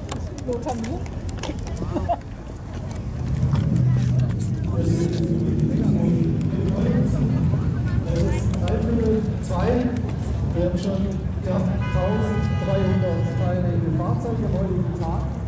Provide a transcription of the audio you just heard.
Lothar Mühe. 3:02. Wir haben schon 1300 teilnehmende Fahrzeuge am heutigen Tag.